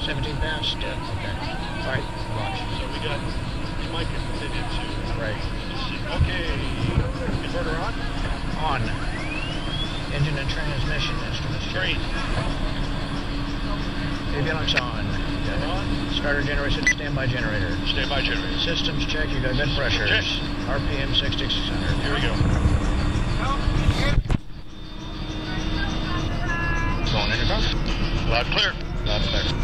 17 past? Yeah. Okay. All right. Watch. So we got, you might continue to. Right. Okay. Inverter on? On. Engine and transmission instruments. Green. Avionics on. On. Starter generator, standby generator. Standby generator. Systems check, you got good pressures. Check. RPM 6600. Here we go. Going in your car. Loud clear. Loud and clear.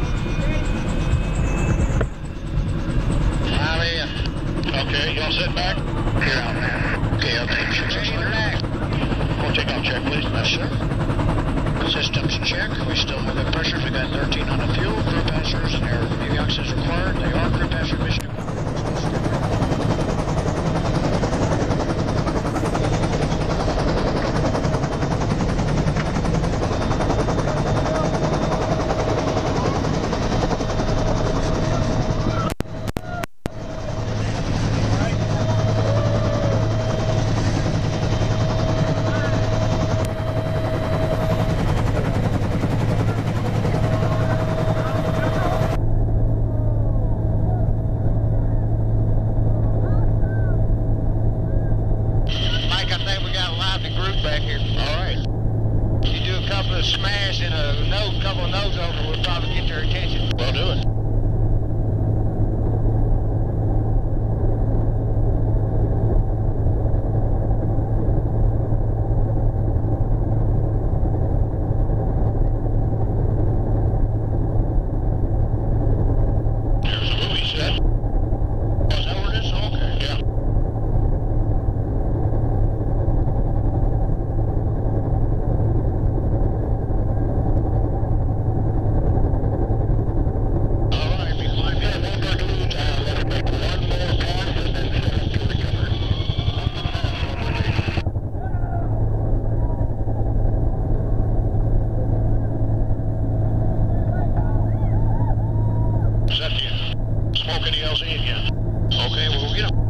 Okay, y'all sit back. Clear out, man. Okay, okay. 6600. We'll take off check, please. Yes, sir. Systems check. We still have good pressures. We got 13 on the fuel. Crew passengers. Avionics is required. They are crew passenger mission. Back here. All right. You do a couple of smash and a couple of nose over, we'll probably get their attention. We'll do it. There's a movie set. Oh, is that where it is? Okay, yeah. Smoke any LZ again. Okay, well, we'll get him.